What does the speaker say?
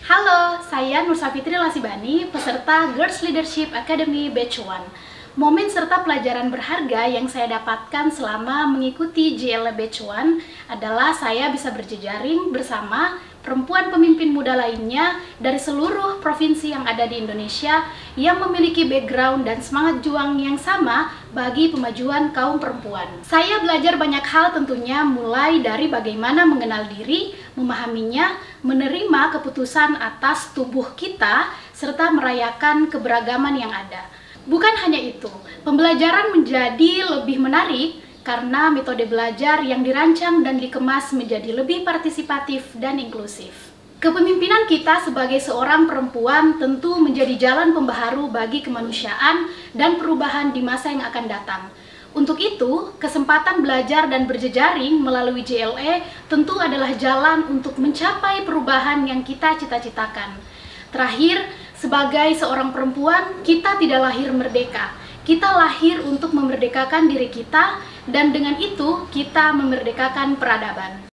Halo, saya Nur Safitri Lasibani, peserta Girls Leadership Academy Batch 1. Momen serta pelajaran berharga yang saya dapatkan selama mengikuti JLE Batch 1 adalah saya bisa berjejaring bersama perempuan pemimpin muda lainnya dari seluruh provinsi yang ada di Indonesia yang memiliki background dan semangat juang yang sama bagi pemajuan kaum perempuan. Saya belajar banyak hal tentunya, mulai dari bagaimana mengenal diri, memahaminya, menerima keputusan atas tubuh kita, serta merayakan keberagaman yang ada. Bukan hanya itu, pembelajaran menjadi lebih menarik karena metode belajar yang dirancang dan dikemas menjadi lebih partisipatif dan inklusif. Kepemimpinan kita sebagai seorang perempuan tentu menjadi jalan pembaharu bagi kemanusiaan dan perubahan di masa yang akan datang. Untuk itu, kesempatan belajar dan berjejaring melalui JLE tentu adalah jalan untuk mencapai perubahan yang kita cita-citakan. Terakhir, sebagai seorang perempuan, kita tidak lahir merdeka. Kita lahir untuk memerdekakan diri kita, dan dengan itu kita memerdekakan peradaban.